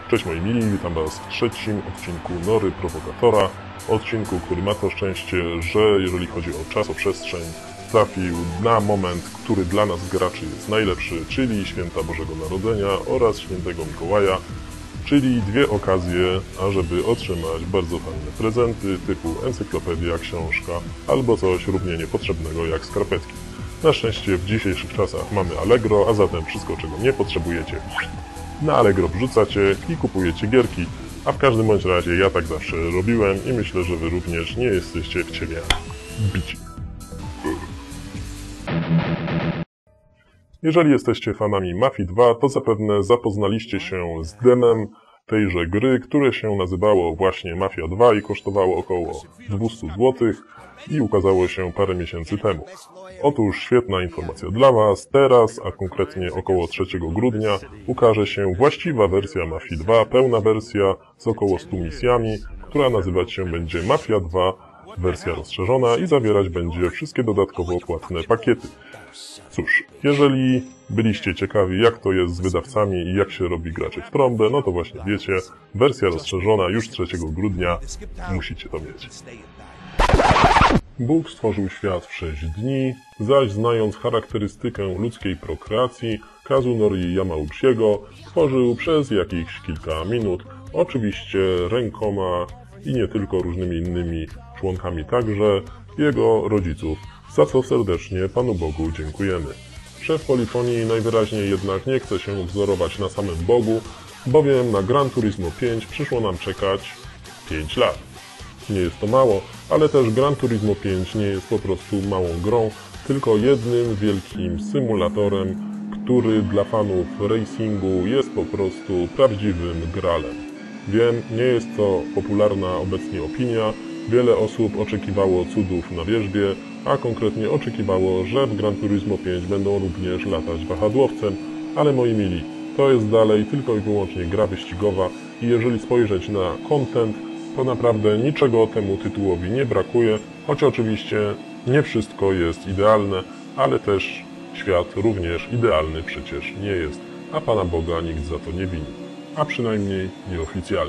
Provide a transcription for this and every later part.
Cześć moi mili, witam Was w trzecim odcinku Nory Prowokatora. Odcinku, który ma to szczęście, że jeżeli chodzi o czasoprzestrzeń, trafił na moment, który dla nas graczy jest najlepszy, czyli Święta Bożego Narodzenia oraz Świętego Mikołaja, czyli dwie okazje, ażeby otrzymać bardzo fajne prezenty typu encyklopedia, książka albo coś równie niepotrzebnego jak skarpetki. Na szczęście w dzisiejszych czasach mamy Allegro, a zatem wszystko, czego nie potrzebujecie, na Allegro wrzucacie i kupujecie gierki, a w każdym bądź razie ja tak zawsze robiłem i myślę, że Wy również nie jesteście w ciebie bici. Jeżeli jesteście fanami Mafii 2, to zapewne zapoznaliście się z demem tejże gry, które się nazywało właśnie Mafia 2 i kosztowało około 200 zł i ukazało się parę miesięcy temu. Otóż świetna informacja dla Was, teraz, a konkretnie około 3 grudnia, ukaże się właściwa wersja Mafii 2, pełna wersja z około 100 misjami, która nazywać się będzie Mafia 2, wersja rozszerzona i zawierać będzie wszystkie dodatkowo płatne pakiety. Cóż, jeżeli byliście ciekawi, jak to jest z wydawcami i jak się robi graczy w trąbę, no to właśnie wiecie, wersja rozszerzona już 3 grudnia, musicie to mieć. Bóg stworzył świat w 6 dni, zaś znając charakterystykę ludzkiej prokreacji, Kazunori Yamauchiego stworzył przez jakichś kilka minut, oczywiście rękoma i nie tylko różnymi innymi członkami także, jego rodziców, za co serdecznie Panu Bogu dziękujemy. Szef Polifonii najwyraźniej jednak nie chce się wzorować na samym Bogu, bowiem na Gran Turismo 5 przyszło nam czekać 5 lat. Nie jest to mało, ale też Gran Turismo 5 nie jest po prostu małą grą, tylko jednym wielkim symulatorem, który dla fanów racingu jest po prostu prawdziwym gralem. Wiem, nie jest to popularna obecnie opinia, wiele osób oczekiwało cudów na wierzbie, a konkretnie oczekiwało, że w Gran Turismo 5 będą również latać wahadłowcem, ale moi mili, to jest dalej tylko i wyłącznie gra wyścigowa i jeżeli spojrzeć na content, to naprawdę niczego temu tytułowi nie brakuje, choć oczywiście nie wszystko jest idealne, ale też świat również idealny przecież nie jest, a Pana Boga nikt za to nie wini, a przynajmniej nieoficjalnie.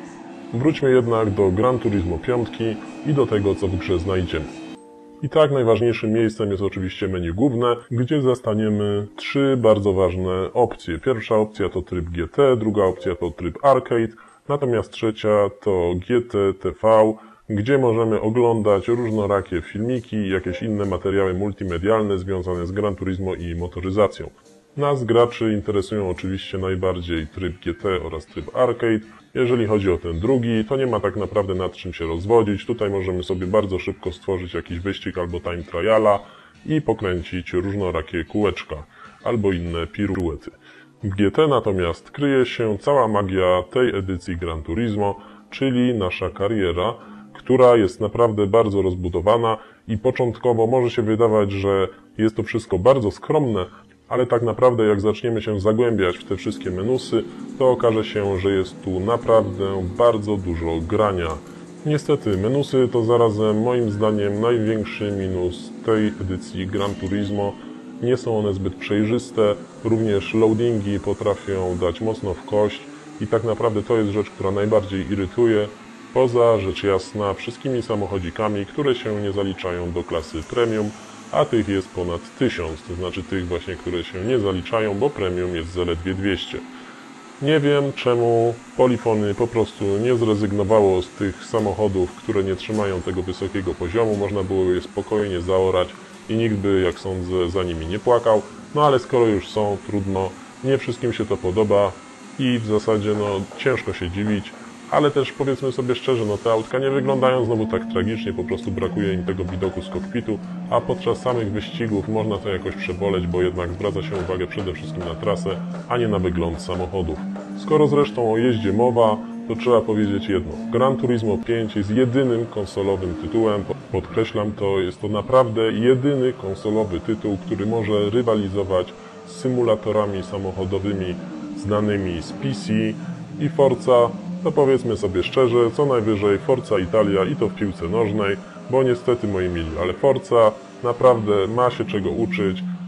Wróćmy jednak do Gran Turismo 5 i do tego, co w grze znajdziemy. I tak najważniejszym miejscem jest oczywiście menu główne, gdzie zastaniemy 3 bardzo ważne opcje. Pierwsza opcja to tryb GT, druga opcja to tryb Arcade, natomiast trzecia to GT TV, gdzie możemy oglądać różnorakie filmiki i jakieś inne materiały multimedialne związane z Gran Turismo i motoryzacją. Nas, graczy, interesują oczywiście najbardziej tryb GT oraz tryb Arcade. Jeżeli chodzi o ten drugi, to nie ma tak naprawdę nad czym się rozwodzić. Tutaj możemy sobie bardzo szybko stworzyć jakiś wyścig albo time triala i pokręcić różnorakie kółeczka albo inne piruety. W GT natomiast kryje się cała magia tej edycji Gran Turismo, czyli nasza kariera, która jest naprawdę bardzo rozbudowana i początkowo może się wydawać, że jest to wszystko bardzo skromne, ale tak naprawdę jak zaczniemy się zagłębiać w te wszystkie minusy, to okaże się, że jest tu naprawdę bardzo dużo grania. Niestety, minusy to zarazem moim zdaniem największy minus tej edycji Gran Turismo. Nie są one zbyt przejrzyste, również loadingi potrafią dać mocno w kość i tak naprawdę to jest rzecz, która najbardziej irytuje, poza rzecz jasna wszystkimi samochodzikami, które się nie zaliczają do klasy premium, a tych jest ponad 1000, to znaczy tych właśnie, które się nie zaliczają, bo premium jest zaledwie 200. Nie wiem, czemu Polifony po prostu nie zrezygnowało z tych samochodów, które nie trzymają tego wysokiego poziomu, można było je spokojnie zaorać i nikt by, jak sądzę, za nimi nie płakał, no ale skoro już są, trudno, nie wszystkim się to podoba i w zasadzie ciężko się dziwić, ale też powiedzmy sobie szczerze, te autka nie wyglądają znowu tak tragicznie, po prostu brakuje im tego widoku z kokpitu, a podczas samych wyścigów można to jakoś przeboleć, bo jednak zwraca się uwagę przede wszystkim na trasę, a nie na wygląd samochodów. Skoro zresztą o jeździe mowa, to trzeba powiedzieć jedno. Gran Turismo 5 jest jedynym konsolowym tytułem, podkreślam to, jest to naprawdę jedyny konsolowy tytuł, który może rywalizować z symulatorami samochodowymi znanymi z PC i Forza. To powiedzmy sobie szczerze, co najwyżej Forza Italia i to w piłce nożnej, bo niestety moi mili, ale Forza naprawdę ma się czego uczyć,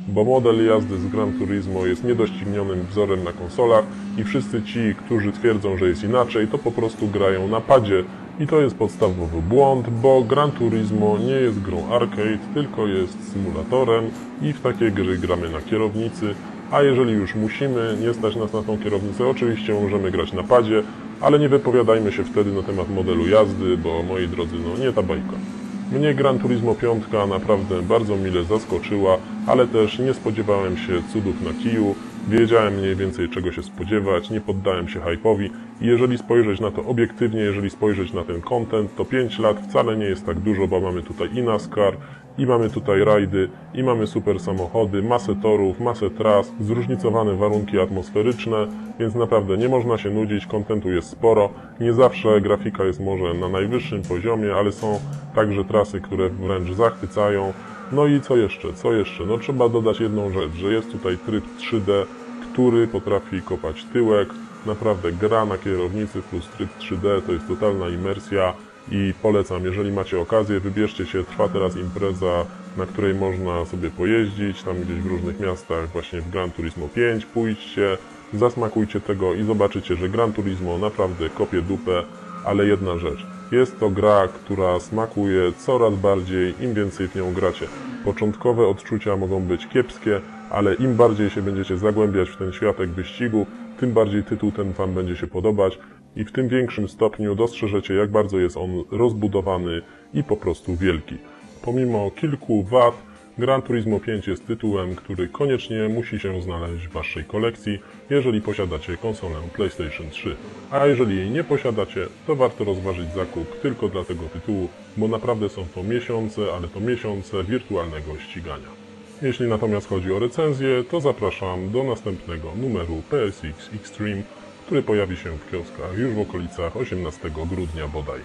bo model jazdy z Gran Turismo jest niedoścignionym wzorem na konsolach i wszyscy ci, którzy twierdzą, że jest inaczej, to po prostu grają na padzie. I to jest podstawowy błąd, bo Gran Turismo nie jest grą arcade, tylko jest symulatorem i w takie gry gramy na kierownicy. A jeżeli już musimy, nie stać nas na tą kierownicę, oczywiście możemy grać na padzie, ale nie wypowiadajmy się wtedy na temat modelu jazdy, bo moi drodzy, no nie ta bajka. Mnie Gran Turismo 5 naprawdę bardzo mile zaskoczyła, ale też nie spodziewałem się cudów na kiju, wiedziałem mniej więcej czego się spodziewać, nie poddałem się hype'owi i jeżeli spojrzeć na to obiektywnie, jeżeli spojrzeć na ten content, to 5 lat wcale nie jest tak dużo, bo mamy tutaj i NASCAR, i mamy tutaj rajdy, i mamy super samochody, masę torów, masę tras, zróżnicowane warunki atmosferyczne, więc naprawdę nie można się nudzić, kontentu jest sporo. Nie zawsze grafika jest może na najwyższym poziomie, ale są także trasy, które wręcz zachwycają. No i co jeszcze? No trzeba dodać jedną rzecz, że jest tutaj tryb 3D, który potrafi kopać tyłek. Naprawdę gra na kierownicy plus tryb 3D to jest totalna imersja. I polecam, jeżeli macie okazję, wybierzcie się, trwa teraz impreza, na której można sobie pojeździć, tam gdzieś w różnych miastach, właśnie w Gran Turismo 5, pójdźcie, zasmakujcie tego i zobaczycie, że Gran Turismo naprawdę kopie dupę, ale jedna rzecz, jest to gra, która smakuje coraz bardziej, im więcej w nią gracie. Początkowe odczucia mogą być kiepskie, ale im bardziej się będziecie zagłębiać w ten światek wyścigu, tym bardziej tytuł ten Wam będzie się podobać i w tym większym stopniu dostrzeżecie, jak bardzo jest on rozbudowany i po prostu wielki. Pomimo kilku wad, Gran Turismo 5 jest tytułem, który koniecznie musi się znaleźć w Waszej kolekcji, jeżeli posiadacie konsolę PlayStation 3. A jeżeli jej nie posiadacie, to warto rozważyć zakup tylko dla tego tytułu, bo naprawdę są to miesiące, ale to miesiące wirtualnego ścigania. Jeśli natomiast chodzi o recenzję, to zapraszam do następnego numeru PSX Extreme, który pojawi się w kioskach już w okolicach 18 grudnia bodaj.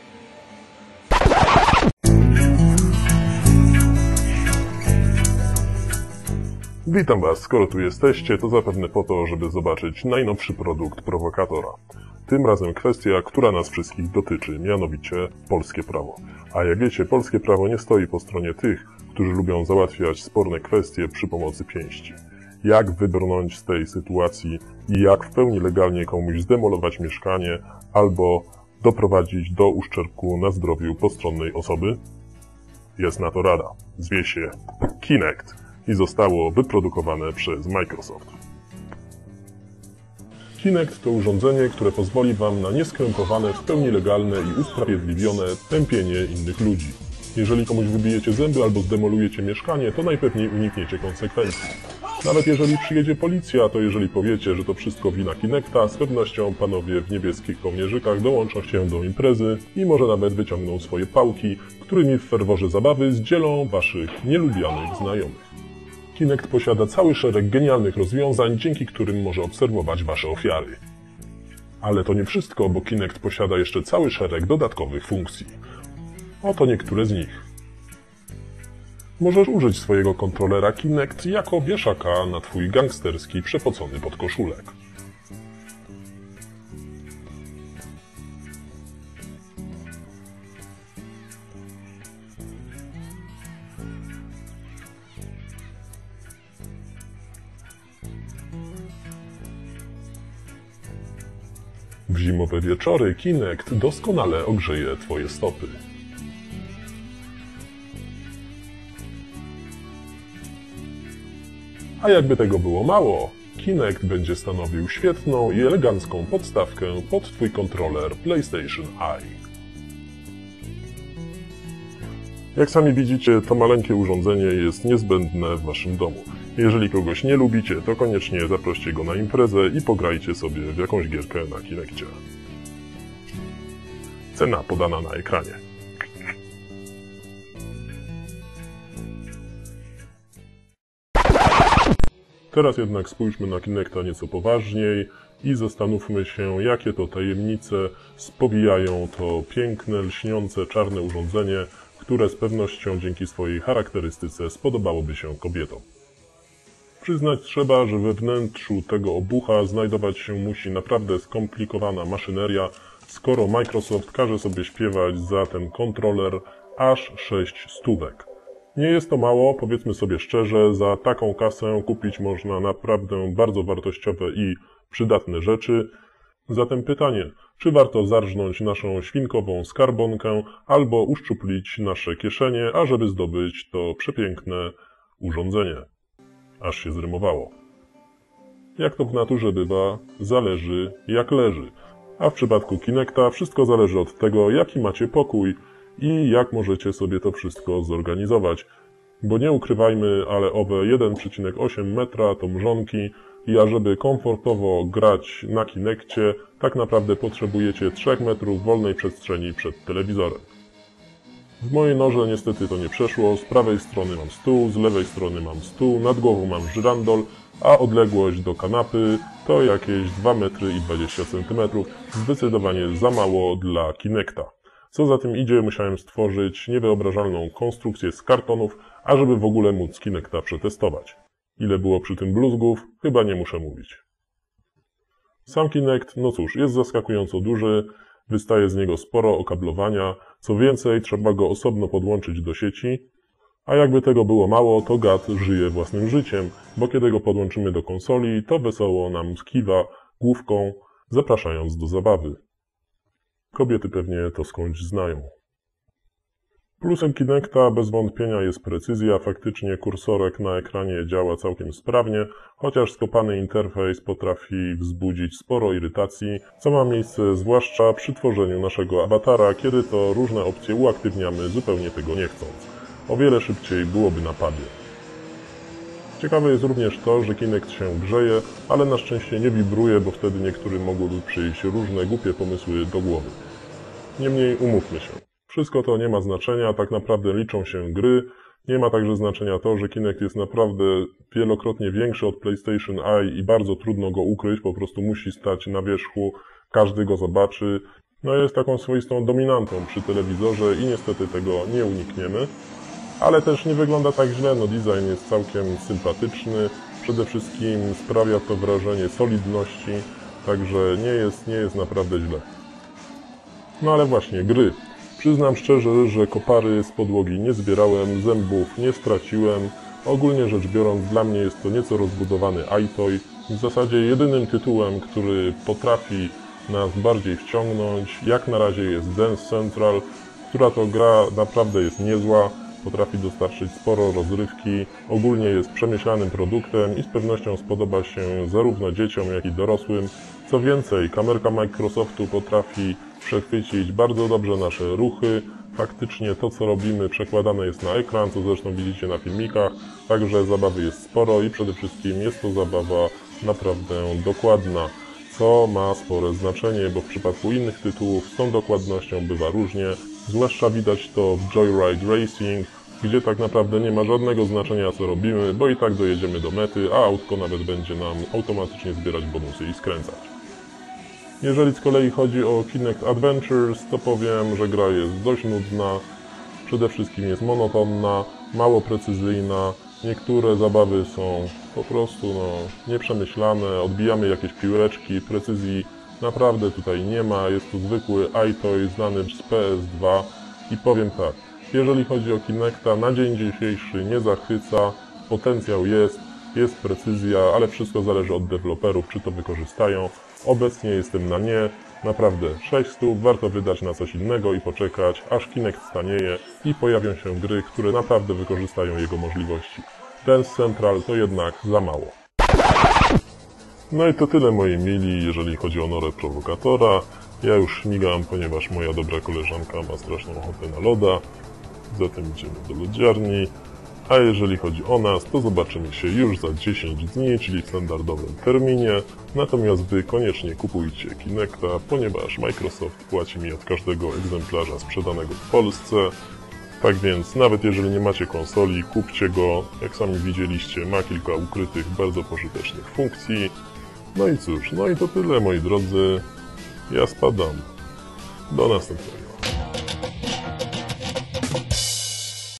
Witam Was, skoro tu jesteście, to zapewne po to, żeby zobaczyć najnowszy produkt prowokatora. Tym razem kwestia, która nas wszystkich dotyczy, mianowicie polskie prawo. A jak wiecie, polskie prawo nie stoi po stronie tych, którzy lubią załatwiać sporne kwestie przy pomocy pięści. Jak wybrnąć z tej sytuacji i jak w pełni legalnie komuś zdemolować mieszkanie albo doprowadzić do uszczerbku na zdrowiu postronnej osoby? Jest na to rada. Zwie się Kinect i zostało wyprodukowane przez Microsoft. Kinect to urządzenie, które pozwoli Wam na nieskrępowane, w pełni legalne i usprawiedliwione tępienie innych ludzi. Jeżeli komuś wybijecie zęby albo zdemolujecie mieszkanie, to najpewniej unikniecie konsekwencji. Nawet jeżeli przyjedzie policja, to jeżeli powiecie, że to wszystko wina Kinecta, z pewnością panowie w niebieskich kołnierzykach dołączą się do imprezy i może nawet wyciągną swoje pałki, którymi w ferworze zabawy zdzielą Waszych nielubianych znajomych. Kinect posiada cały szereg genialnych rozwiązań, dzięki którym może obserwować Wasze ofiary. Ale to nie wszystko, bo Kinect posiada jeszcze cały szereg dodatkowych funkcji. Oto niektóre z nich. Możesz użyć swojego kontrolera Kinect jako wieszaka na Twój gangsterski, przepocony podkoszulek. W zimowe wieczory Kinect doskonale ogrzeje Twoje stopy. A jakby tego było mało, Kinect będzie stanowił świetną i elegancką podstawkę pod Twój kontroler PlayStation Eye. Jak sami widzicie, to maleńkie urządzenie jest niezbędne w Waszym domu. Jeżeli kogoś nie lubicie, to koniecznie zaproście go na imprezę i pograjcie sobie w jakąś gierkę na Kinekcie. Cena podana na ekranie. Teraz jednak spójrzmy na Kinecta nieco poważniej i zastanówmy się, jakie to tajemnice spowijają to piękne, lśniące, czarne urządzenie, które z pewnością dzięki swojej charakterystyce spodobałoby się kobietom. Przyznać trzeba, że we wnętrzu tego obucha znajdować się musi naprawdę skomplikowana maszyneria, skoro Microsoft każe sobie śpiewać za ten kontroler aż 6 stówek. Nie jest to mało, powiedzmy sobie szczerze, za taką kasę kupić można naprawdę bardzo wartościowe i przydatne rzeczy. Zatem pytanie, czy warto zarżnąć naszą świnkową skarbonkę albo uszczuplić nasze kieszenie, ażeby zdobyć to przepiękne urządzenie? Aż się zrymowało. Jak to w naturze bywa, zależy jak leży. A w przypadku Kinecta wszystko zależy od tego, jaki macie pokój i jak możecie sobie to wszystko zorganizować. Bo nie ukrywajmy, ale owe 1,8 metra to mrzonki i ażeby komfortowo grać na Kinectie, tak naprawdę potrzebujecie 3 metrów wolnej przestrzeni przed telewizorem. W mojej norze niestety to nie przeszło, z prawej strony mam stół, z lewej strony mam stół, nad głową mam żyrandol, a odległość do kanapy to jakieś 2 metry i 20 cm, zdecydowanie za mało dla Kinecta. Co za tym idzie, musiałem stworzyć niewyobrażalną konstrukcję z kartonów, ażeby w ogóle móc Kinecta przetestować. Ile było przy tym bluzgów, chyba nie muszę mówić. Sam Kinect, no cóż, jest zaskakująco duży, wystaje z niego sporo okablowania, co więcej, trzeba go osobno podłączyć do sieci, a jakby tego było mało, to gad żyje własnym życiem, bo kiedy go podłączymy do konsoli, to wesoło nam skiwa główką, zapraszając do zabawy. Kobiety pewnie to skądś znają. Plusem Kinecta bez wątpienia jest precyzja, faktycznie kursorek na ekranie działa całkiem sprawnie, chociaż skopany interfejs potrafi wzbudzić sporo irytacji, co ma miejsce zwłaszcza przy tworzeniu naszego awatara, kiedy to różne opcje uaktywniamy zupełnie tego nie chcąc. O wiele szybciej byłoby na padzie. Ciekawe jest również to, że Kinect się grzeje, ale na szczęście nie wibruje, bo wtedy niektórym mogłyby przyjść różne głupie pomysły do głowy. Niemniej umówmy się. Wszystko to nie ma znaczenia, tak naprawdę liczą się gry. Nie ma także znaczenia to, że Kinect jest naprawdę wielokrotnie większy od PlayStation Eye i bardzo trudno go ukryć, po prostu musi stać na wierzchu, każdy go zobaczy. No jest taką swoistą dominantą przy telewizorze i niestety tego nie unikniemy. Ale też nie wygląda tak źle, no design jest całkiem sympatyczny, przede wszystkim sprawia to wrażenie solidności, także nie jest naprawdę źle. No ale właśnie, gry. Przyznam szczerze, że kopary z podłogi nie zbierałem, zębów nie straciłem. Ogólnie rzecz biorąc, dla mnie jest to nieco rozbudowany iToy. W zasadzie jedynym tytułem, który potrafi nas bardziej wciągnąć, jak na razie jest Dance Central, która to gra naprawdę jest niezła. Potrafi dostarczyć sporo rozrywki, ogólnie jest przemyślanym produktem i z pewnością spodoba się zarówno dzieciom, jak i dorosłym. Co więcej, kamerka Microsoftu potrafi przechwycić bardzo dobrze nasze ruchy. Faktycznie to, co robimy, przekładane jest na ekran, co zresztą widzicie na filmikach, także zabawy jest sporo i przede wszystkim jest to zabawa naprawdę dokładna, co ma spore znaczenie, bo w przypadku innych tytułów z tą dokładnością bywa różnie. Zwłaszcza widać to w Joyride Racing, gdzie tak naprawdę nie ma żadnego znaczenia, co robimy, bo i tak dojedziemy do mety, a autko nawet będzie nam automatycznie zbierać bonusy i skręcać. Jeżeli z kolei chodzi o Kinect Adventures, to powiem, że gra jest dość nudna, przede wszystkim jest monotonna, mało precyzyjna, niektóre zabawy są po prostu nieprzemyślane, odbijamy jakieś piłeczki, precyzji naprawdę tutaj nie ma, jest to zwykły iToy znany z PS2 i powiem tak, jeżeli chodzi o Kinecta, na dzień dzisiejszy nie zachwyca, potencjał jest precyzja, ale wszystko zależy od deweloperów, czy to wykorzystają. Obecnie jestem na nie, naprawdę 600, warto wydać na coś innego i poczekać, aż Kinect stanieje i pojawią się gry, które naprawdę wykorzystają jego możliwości. Dance Central to jednak za mało. No i to tyle, moi mili, jeżeli chodzi o norę prowokatora. Ja już śmigam, ponieważ moja dobra koleżanka ma straszną ochotę na loda. Zatem idziemy do lodziarni. A jeżeli chodzi o nas, to zobaczymy się już za 10 dni, czyli w standardowym terminie. Natomiast wy koniecznie kupujcie Kinecta, ponieważ Microsoft płaci mi od każdego egzemplarza sprzedanego w Polsce. Tak więc, nawet jeżeli nie macie konsoli, kupcie go. Jak sami widzieliście, ma kilka ukrytych, bardzo pożytecznych funkcji. No i cóż, no i to tyle, moi drodzy. Ja spadam. Do następnego.